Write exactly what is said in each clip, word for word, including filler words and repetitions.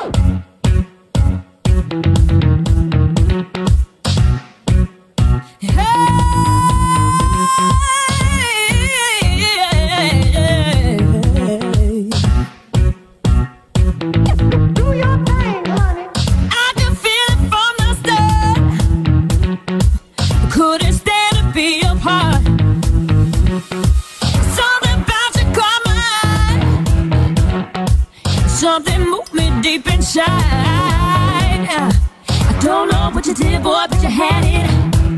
Something moved me deep inside. I don't know what you did, boy, but you had it.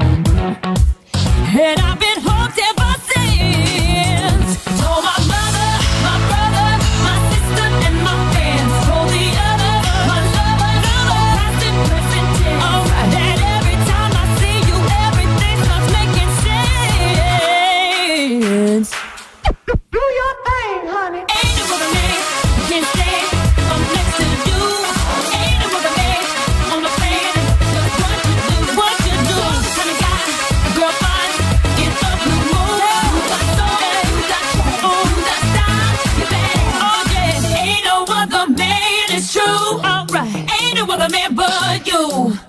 And I've been hooked ever since. Told my mother, my brother, my sister, and my friends. Told the other, my lover, lover, past and present tense. Alright, that every time I see you, everything starts making sense. Do your thing, honey. Ain't no other man who can stay next to you. Ain't no other man on the planet. Just what you do, what you do. The kind of guy a girl finds in the blue moon. You got soul, you got oh, you got style, you bad. Oh yeah, ain't no other man. It's true, alright. Ain't no other man but you.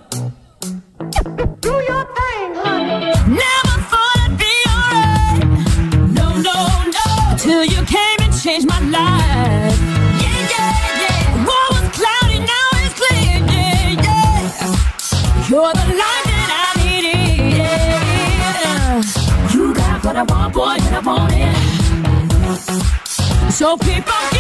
Do your thing, honey. Never thought I'd be alright. No, no, no. Till you came and changed my life. Yeah, yeah, yeah. What was cloudy now is clear. Yeah, yeah. You're the light that I needed. Yeah. You got what I want, boy, and I want it. So keep on.